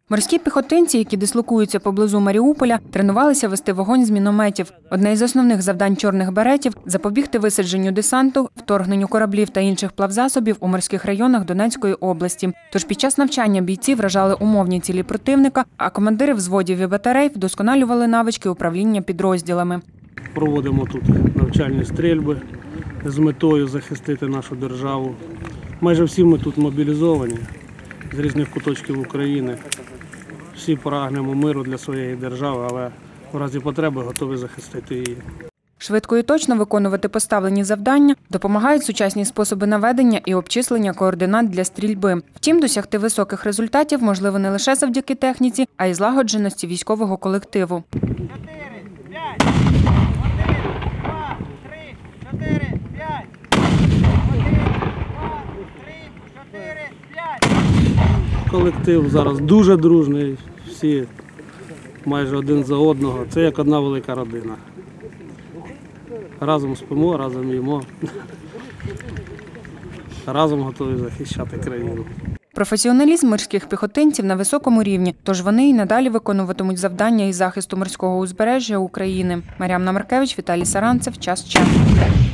Морські піхотинці, які дислокуються поблизу Маріуполя, тренувалися вести вогонь з мінометів. Одне із основних завдань чорних беретів – запобігти висадженню десанту, вторгненню кораблів та інших плавзасобів у морських районах Донецької області. Тож під час навчання бійці вражали умовні цілі противника, а командири взводів і батарей вдосконалювали навички управління підрозділами. Проводимо тут навчальні стрільби з метою захистити нашу державу. Майже всі ми тут мобілізовані з різних куточків України. Всі прагнемо миру для своєї держави, але в разі потреби готові захистити її. Швидко і точно виконувати поставлені завдання допомагають сучасні способи наведення і обчислення координат для стрільби. Втім, досягти високих результатів можливо не лише завдяки техніці, а й злагодженості військового колективу. 4, 5, 1, 2, 3, 4, 5. 1, 2, 3, 4, 5. Колектив зараз дуже дружний, всі майже один за одного. Це як одна велика родина. Разом спимо, разом їмо, разом готові захищати країну. Професіоналізм морських піхотинців на високому рівні, тож вони й надалі виконуватимуть завдання із захисту морського узбережжя України. Мар'яна Маркевич, Віталій Саранцев. Час.